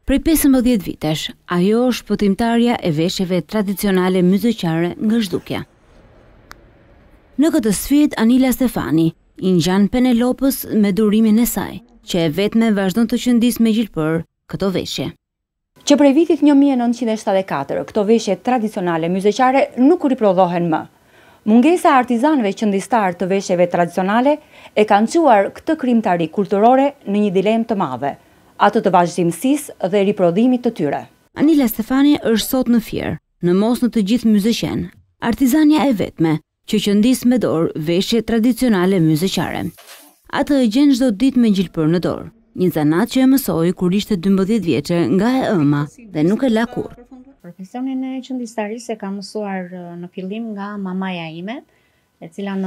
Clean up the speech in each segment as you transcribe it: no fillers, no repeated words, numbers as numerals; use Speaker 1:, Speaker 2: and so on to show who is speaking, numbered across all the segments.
Speaker 1: Prej 15 vitesh, ajo është shpëtimtarja e veshjeve tradicionale myzeqare nga zhdukja. Në këtë sfidë, Anila Stefani i ngjan Penelopës me durimin e saj, që e vetme vazhdon të qëndisë me gjilpër këto veshje.
Speaker 2: Që prej vitit 1974, këto veshje tradicionale myzeqare nuk riprodhohen më. Mungesa e artizanëve qëndistar të veshjeve tradicionale e kanë çuar këtë krijimtari kulturore në një dilemë të madhe, atë të vazhdimësisë dhe riprodhimit të tyre.
Speaker 1: Anila Stefani është sot në Fier, në mos në të gjithë myzeqen, artizania e vetme që qëndis me dorë veshje tradicionale myzeqare. Atë e gjen çdo ditë me gjilpër në dorë, një zanat që e mësoi kur ishte 12 vjeçe nga e ëma dhe nuk e la kurrë.
Speaker 3: Profesionin e qëndistarisë e kam mësuar në fillim nga mamaja ime, e cila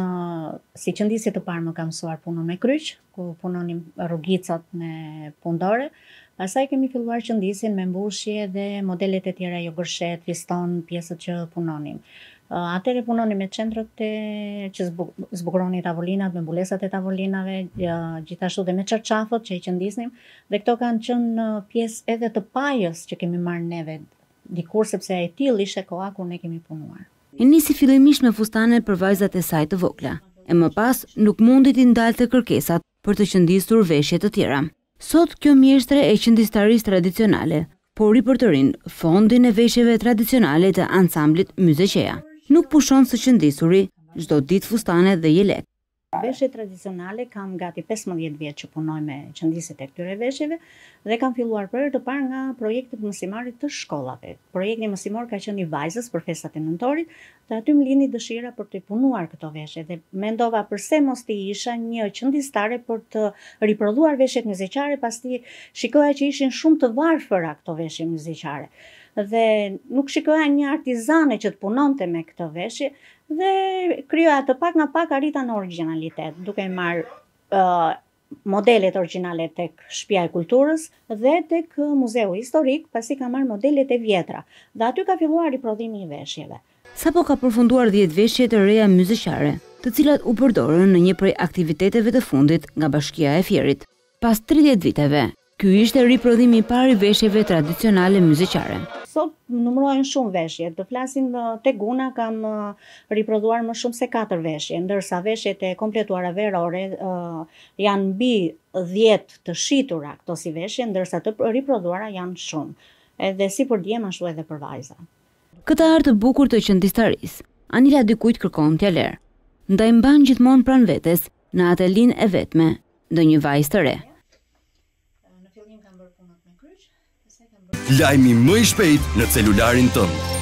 Speaker 3: si qëndisi të parë më kam mësuar punën me kryq, ku punonim rrugicat me pundore. Pastaj kemi filluar qëndisin me mbushje dhe modelet e tjera, jo gërshet, fiston, pjesët që punonim. Atëre punonim me qendrët që zbukuroni tavolinat, me mbulesat e tavolinave, gjithashtu dhe me çarçafët që i qëndisnim, dhe këto kanë qenë pjesë edhe të pajës që kemi marrë neve dikur, sepse e tillë ishte koha kur ne kemi punuar.
Speaker 1: E nisi fillimisht me fustane për vajzat e saj të vogla, e më pas nuk mundi t'i ndalte kërkesat për të qëndisur veshje të tjera. Sot kjo mjeshtre e qëndistarisë tradicionale, por i për të rinë fondin e veshjeve tradicionale të ansamblit Myzeqeja. Nuk pushon së qëndisuri, çdo ditë fustane dhe jelek.
Speaker 3: Veshje tradicionale kam gati 15 vjet që punoj me qëndisit e këtyre veshjeve dhe kam filluar për të parë nga projektet mësimarit të shkollave. Projekti mësimor ka qenë i vajzës për festat e nëntorit dhe aty më lindi dëshira për të punuar këto veshje dhe mendova pse mos të isha një qëndistare për të riprodhuar veshjet myzeqare, pasti shikoja që ishin shumë të varfëra këto veshje myzeqare. Dhe nuk shikoja një artizane që të punonte me këtë veshje dhe krijoja të pak nga pak arrita në origjinalitet, duke marrë modelet origjinale tek Shtëpia e Kulturës dhe tek Muzeu Historik, pasi ka marrë modelet e vjetra dhe aty ka filluar riprodhimi i veshjeve.
Speaker 1: Sapo ka përfunduar 10 veshje të reja myzeqare, të cilat u përdorën në një prej aktiviteteve të fundit nga Bashkia e Fierit. Pas 30 viteve, ky ishte riprodhimi i parë i veshjeve tradicionale myzeqare.
Speaker 3: Sot numërohen shumë veshje, të flasim te guna kam riprodhuar më shumë se 4 veshje, ndërsa veshjet e kompletuara verore janë mbi 10 të shitura këto si veshje, ndërsa të riprodhuara janë shumë. Edhe si për djem ashtu edhe për vajza.
Speaker 1: Këtë artë të bukur të qëndistarisë, Anila dikujt kërkon t'ia lërë, ndaj mban gjithmonë pranë vetes në atelin e vetme ndonjë vajzë të re.
Speaker 4: Lajmi më i shpejt në celularin tënd.